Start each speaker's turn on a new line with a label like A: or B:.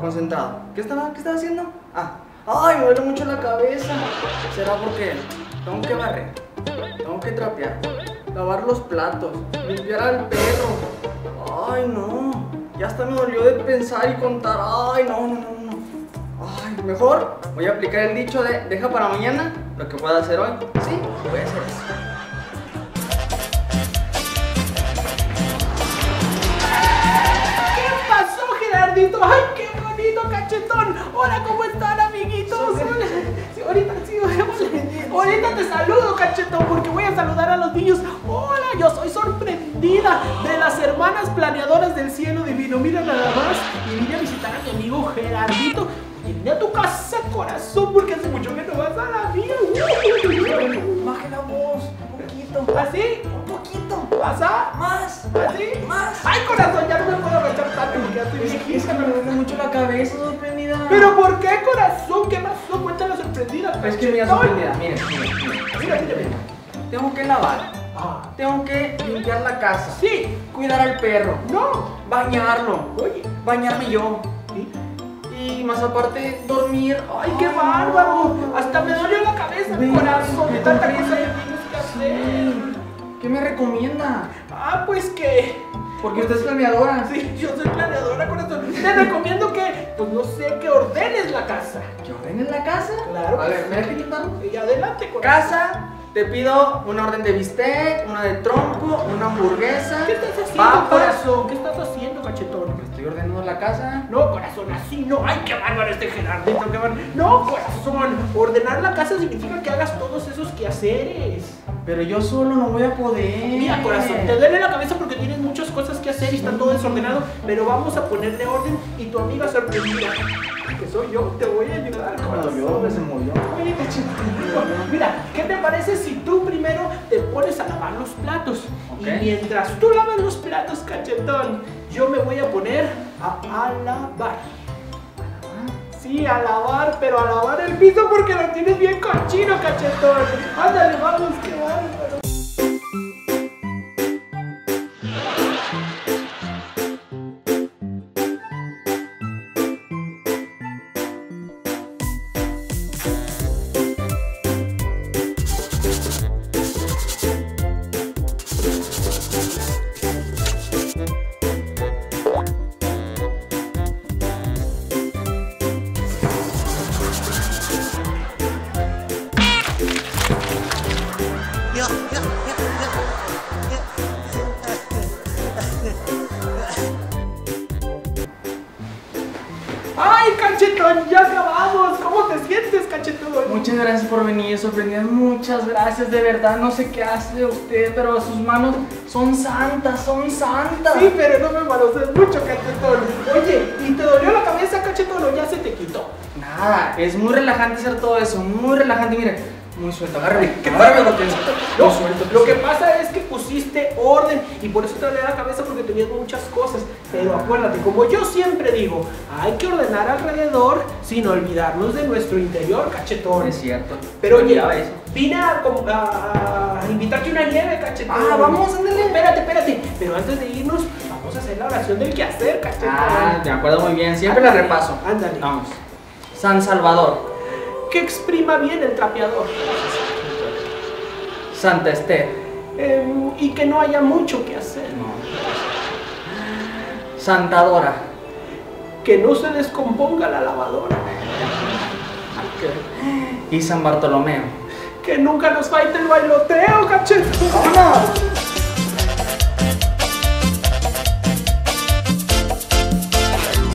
A: concentrado. ¿Qué estaba haciendo? Ay, me duele mucho la cabeza. ¿Será porque tengo que barrer, tengo que trapear, lavar los platos, limpiar al perro? Ay, no. Ya hasta me dolió de pensar y contar. Ay, no. Ay, mejor voy a aplicar el dicho de deja para mañana lo que pueda hacer hoy. Sí, voy a hacer eso.
B: Gerardito, ay, qué bonito, Cachetón. Hola, ¿cómo están, amiguitos? Sí, ahorita te saludo, Cachetón, porque voy a saludar a los niños. Hola, yo soy sorprendida de las hermanas planeadoras del cielo divino. Mira nada más, y vine a visitar a mi amigo Gerardito. Y vine a tu casa, corazón, porque hace mucho que no vas a la mía.
A: Baje la voz, un poquito.
B: ¿Así?
A: Un poquito.
B: ¿Pasa?
A: Más.
B: ¿Así?
A: Más.
B: Ay, corazón, ya no me puedo agachar tanto porque ya estoy viejita.
A: Es que me duele mucho la cabeza, sorprendida.
B: ¿Pero por qué, corazón? ¿Qué pasó? Cuéntame sorprendida.
A: Es que mira, sorprendida, mira.
B: Mira.
A: Tengo que lavar. Tengo que limpiar la casa.
B: Sí.
A: Cuidar al perro.
B: No.
A: Bañarlo.
B: Oye.
A: Bañarme yo.
B: ¿Sí?
A: Y más aparte, dormir.
B: Ay, qué bárbaro. Hasta me dolió la cabeza, mi corazón. De tanta cosa que tienes que hacer.
A: ¿Qué me recomienda?
B: Pues que...
A: Porque usted es planeadora.
B: Sí, yo soy planeadora, corazón. Te recomiendo que, pues no sé, que ordenes la casa.
A: ¿Que ordenes la casa?
B: Claro.
A: A ver, ¿me dejas quitarlo?
B: Y adelante, corazón.
A: Casa, te pido una orden de bistec, una de trompo, una hamburguesa.
B: ¿Qué estás haciendo,
A: papas.
B: corazón? ¿Qué estás haciendo, Cachetón?
A: Estoy ordenando la casa.
B: No, corazón, así no. Ay, qué bárbaro este Gerardito, qué bárbaro. No, corazón. Ordenar la casa significa que hagas todos esos quehaceres.
A: Pero yo solo no voy a poder.
B: Mira, corazón, te duele la cabeza porque tienes muchas cosas que hacer y está todo desordenado, pero vamos a ponerle orden y tu amiga sorprendida, que soy yo, te voy a ayudar, corazón.
A: Se movió.
B: Oye, Cachetito, mira, ¿qué te parece si tú primero te pones a lavar los platos?
A: Okay.
B: Y mientras tú lavas los platos, Cachetón, yo me voy a poner a lavar. Sí, a lavar, pero a lavar el piso porque lo tienes bien cochino, Cachetón. Ándale, vamos, qué bárbaro. ¡Ay, Cachetón! ¡Ya acabamos! ¿Cómo te sientes, Cachetón?
A: Muchas gracias por venir, sorprendida. Muchas gracias, de verdad. No sé qué hace usted, pero sus manos son santas, son santas.
B: Sí, pero no me manosees mucho, Cachetón. Oye, ¿y te dolió la cabeza, Cachetón, o ya se te quitó?
A: Nada, es muy relajante hacer todo eso, muy relajante. Mire, muy suelto. Agárrame lo que
B: No, lo que pasa es que pusiste orden y por eso te dolía la cabeza porque tenías muchas cosas. Pero acuérdate, como yo siempre digo, hay que ordenar alrededor sin olvidarnos de nuestro interior, Cachetón.
A: Es cierto.
B: Pero oye,
A: eso.
B: vine a invitarte una nieve, Cachetón.
A: Vamos, ándale.
B: Espérate. Pero antes de irnos, vamos a hacer la oración del quehacer, Cachetón.
A: Me acuerdo muy bien. Siempre la repaso.
B: Ándale.
A: Vamos. San Salvador.
B: Que exprima bien el trapeador.
A: Santa Esther.
B: Y que no haya mucho que hacer.
A: Santa Dora.
B: Que no se descomponga la lavadora.
A: Y San Bartolomeo.
B: Que nunca nos falte el bailoteo, Cachetón.
A: ¡Vámonos!